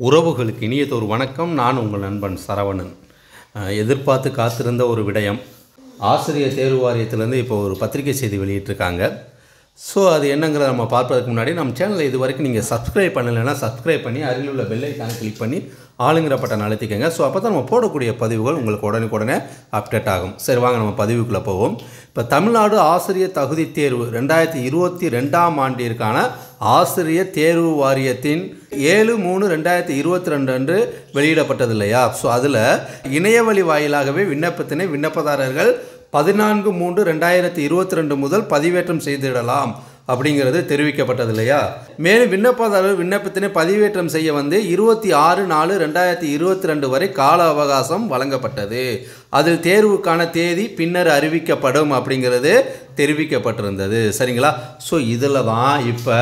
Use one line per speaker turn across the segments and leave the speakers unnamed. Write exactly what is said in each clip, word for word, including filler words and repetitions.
உறவுகளுக்கு இனியதொரு வணக்கம். நான் உங்கள் நண்பன் சரவணன். எதிர்பார்த்து காத்திருந்த ஒரு விடயம், ஆசிரியர் தேர்வு வாரியத்திலேருந்து இப்போ ஒரு பத்திரிகை செய்தி வெளியிட்டிருக்காங்க. ஸோ அது என்னங்கிறத நம்ம பார்ப்பதற்கு முன்னாடி நம்ம சேனலை இது வரைக்கும் நீங்கள் சப்ஸ்கிரைப் பண்ணலைன்னா சப்ஸ்கிரைப் பண்ணி அருகில் உள்ள பெல் ஐக்கானை கிளிக் பண்ணி ஆளுங்கிற பட்டன் அழுத்திக்கங்க. ஸோ அப்போ தான் நம்ம போடக்கூடிய பதிவுகள் உங்களுக்கு உடனுக்குடனே அப்டேட் ஆகும். சரி, வாங்க நம்ம பதிவுக்குள்ளே போவோம். இப்போ தமிழ்நாடு ஆசிரியர் தகுதி தேர்வு ரெண்டாயிரத்தி இருபத்தி ரெண்டாம் ஆண்டிற்கான ஆசிரியர் தேர்வு வாரியத்தின் ஏழு மூணு ரெண்டாயிரத்தி இருபத்தி ரெண்டு அன்று வெளியிடப்பட்டது இல்லையா? ஸோ அதில் இணையவழி வாயிலாகவே விண்ணப்பத்தினை விண்ணப்பதாரர்கள் பதினான்கு மூன்று ரெண்டாயிரத்தி இருபத்தி ரெண்டு முதல் பதிவேற்றம் செய்திடலாம் அப்படிங்கிறது தெரிவிக்கப்பட்டது இல்லையா? மேலும் விண்ணப்பதாரர் விண்ணப்பத்தினை பதிவேற்றம் செய்ய வந்து இருபத்தி ஆறு நாலு ரெண்டாயிரத்தி இருபத்தி ரெண்டு வரை கால அவகாசம் வழங்கப்பட்டது. அதில் தேர்வுக்கான தேதி பின்னர் அறிவிக்கப்படும் அப்படிங்கிறது தெரிவிக்கப்பட்டிருந்தது. சரிங்களா? ஸோ இதில் தான் இப்போ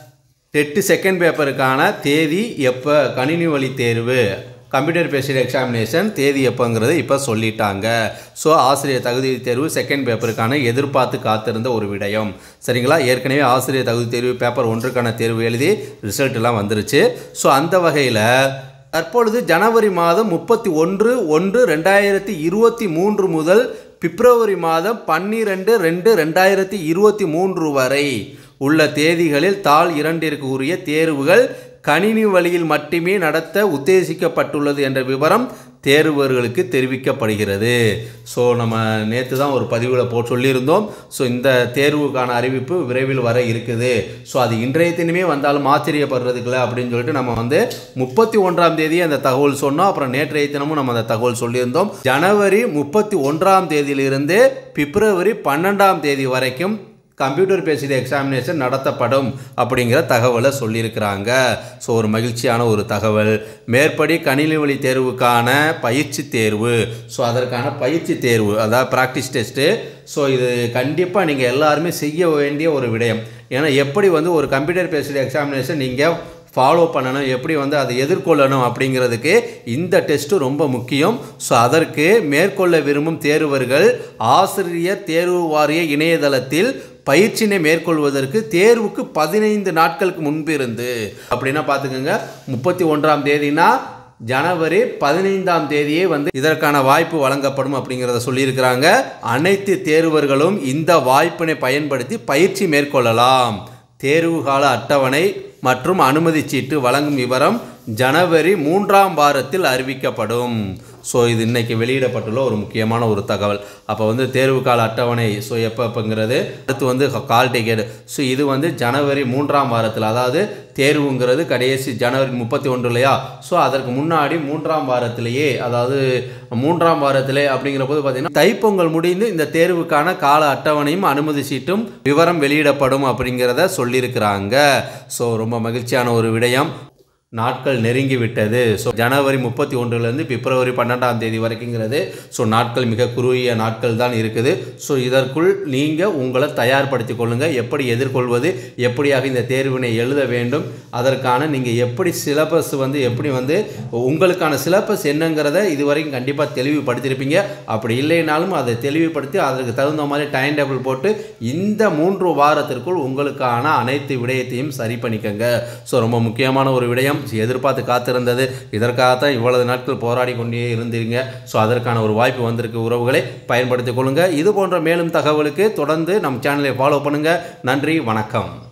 டெட்டு செகண்ட் பேப்பருக்கான தேதி எப்போ, கணினி வழி தேர்வு கம்ப்யூட்டர் பேஸ்டு எக்ஸாமினேஷன் தேதி எப்போங்கிறது இப்போ சொல்லிட்டாங்க. ஸோ ஆசிரியர் தகுதி தேர்வு செகண்ட் பேப்பருக்கான எதிர்பார்த்து காத்திருந்த ஒரு விடயம். சரிங்களா? ஏற்கனவே ஆசிரியர் தகுதி தேர்வு பேப்பர் ஒன்றுக்கான தேர்வு எழுதி ரிசல்ட்லாம் வந்துருச்சு. ஸோ அந்த வகையில் தற்பொழுது ஜனவரி மாதம் முப்பத்தி ஒன்று ஒன்று ரெண்டாயிரத்தி இருபத்தி மூன்று முதல் பிப்ரவரி மாதம் பன்னிரெண்டு ரெண்டு ரெண்டாயிரத்தி இருபத்தி மூன்று வரை உள்ள தேதிகளில் தாள் இரண்டிற்கு உரிய தேர்வுகள் கணினி வழியில் மட்டுமே நடத்த உத்தேசிக்கப்பட்டுள்ளது என்ற விவரம் தேர்வர்களுக்கு தெரிவிக்கப்படுகிறது. ஸோ நம்ம நேற்று தான் ஒரு பதிவில் போட்டு சொல்லியிருந்தோம். ஸோ இந்த தேர்வுக்கான அறிவிப்பு விரைவில் வர இருக்குது. ஸோ அது இன்றைய தினமே வந்தாலும் ஆச்சரியப்படுறதுக்குல அப்படின்னு சொல்லிட்டு நம்ம வந்து முப்பத்தி ஒன்றாம் தேதி அந்த தகவல் சொன்னோம். அப்புறம் நேற்றைய தினமும் நம்ம அந்த தகவல் சொல்லியிருந்தோம். ஜனவரி முப்பத்தி ஒன்றாம் தேதியிலிருந்து பிப்ரவரி பன்னெண்டாம் தேதி வரைக்கும் கம்ப்யூட்டர் பேஸ்டு எக்ஸாமினேஷன் நடத்தப்படும் அப்படிங்கிற தகவலை சொல்லியிருக்கிறாங்க. ஸோ ஒரு மகிழ்ச்சியான ஒரு தகவல். மேற்படி கணினி வழி தேர்வுக்கான பயிற்சி தேர்வு, ஸோ அதற்கான பயிற்சி தேர்வு அதாவது ப்ராக்டிஸ் டெஸ்ட்டு. ஸோ இது கண்டிப்பாக நீங்கள் எல்லாருமே செய்ய வேண்டிய ஒரு விடயம். ஏன்னா எப்படி வந்து ஒரு கம்ப்யூட்டர் பேஸ்டு எக்ஸாமினேஷன் நீங்கள் ஃபாலோ பண்ணணும், எப்படி வந்து அதை எதிர்கொள்ளணும் அப்படிங்கிறதுக்கு இந்த டெஸ்ட்டு ரொம்ப முக்கியம். ஸோ அதற்கு மேற்கொள்ள விரும்பும் தேர்வர்கள் ஆசிரியர் தேர்வு வாரிய இணையதளத்தில் பயிற்சியினை மேற்கொள்வதற்கு தேர்வுக்கு பதினைந்து நாட்களுக்கு முன்பிருந்து அப்படின்னா பார்த்துக்கோங்க. முப்பத்தி ஒன்றாம் தேதினா ஜனவரி பதினைந்தாம் தேதியே வந்து இதற்கான வாய்ப்பு வழங்கப்படும் அப்படிங்கிறத சொல்லியிருக்கிறாங்க. அனைத்து தேர்வர்களும் இந்த வாய்ப்பினை பயன்படுத்தி பயிற்சி மேற்கொள்ளலாம். தேர்வு கால அட்டவணை மற்றும் அனுமதி சீட்டு வழங்கும் விவரம் ஜனவரி மூன்றாம் வாரத்தில் அறிவிக்கப்படும். ஸோ இது இன்றைக்கி வெளியிடப்பட்டுள்ள ஒரு முக்கியமான ஒரு தகவல். அப்போ வந்து தேர்வு கால அட்டவணை ஸோ எப்போ எப்போங்கிறது, அடுத்து வந்து கால் டிக்கெட். ஸோ இது வந்து ஜனவரி மூன்றாம் வாரத்தில், அதாவது தேர்வுங்கிறது கடைசி ஜனவரி முப்பத்தி ஒன்று இல்லையா? ஸோ அதற்கு முன்னாடி மூன்றாம் வாரத்திலேயே, அதாவது மூன்றாம் வாரத்திலே அப்படிங்கிற போது பார்த்திங்கன்னா தைப்பொங்கல் முடிந்து இந்த தேர்வுக்கான கால அட்டவணையும் அனுமதி சீட்டும் விவரம் வெளியிடப்படும் அப்படிங்கிறத சொல்லியிருக்கிறாங்க. ஸோ ரொம்ப மகிழ்ச்சியான ஒரு விடயம். நாட்கள் நெருங்கி விட்டது. ஸோ ஜனவரி முப்பத்தி ஒன்றுலேருந்து பிப்ரவரி பன்னெண்டாம் தேதி வரைக்குங்கிறது ஸோ நாட்கள் மிக குறுகிய நாட்கள் தான் இருக்குது. ஸோ இதற்குள் நீங்கள் உங்களை தயார்படுத்தி கொள்ளுங்கள். எப்படி எதிர்கொள்வது, எப்படியாக இந்த தேர்வினை எழுத வேண்டும், அதற்கான நீங்கள் எப்படி சிலபஸ் வந்து எப்படி வந்து உங்களுக்கான சிலபஸ் என்னங்கிறத இதுவரைக்கும் கண்டிப்பாக தெளிவுபடுத்தியிருப்பீங்க. அப்படி இல்லைனாலும் அதை தெளிவுபடுத்தி அதற்கு தகுந்த மாதிரி டைம் டேபிள் போட்டு இந்த மூன்று வாரத்திற்குள் உங்களுக்கான அனைத்து விடயத்தையும் சரி பண்ணிக்கங்க. ஸோ ரொம்ப முக்கியமான ஒரு விடயம். எதிர்பார்த்து காத்திருந்தது. இதற்காகத்தான் இவ்வளவு நாட்கள் போராடி கொண்டே இருந்தீங்க. ஸோ அதற்கான ஒரு வாய்ப்பு வந்திருக்கு. உறவுகளை பயன்படுத்திக் கொள்ளுங்க. இது போன்ற மேலும் தகவலுக்கு தொடர்ந்து நம் சேனலை ஃபாலோ பண்ணுங்க. நன்றி, வணக்கம்.